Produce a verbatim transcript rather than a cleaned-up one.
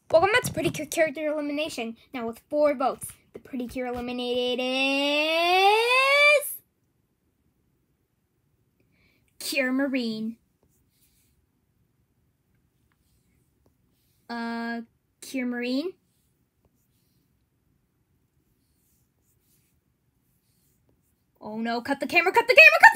Welcome back to Precure character elimination. Now with four votes, the Precure eliminated is Cure Marine. Uh, Cure Marine. Oh no! Cut the camera! Cut the camera! Cut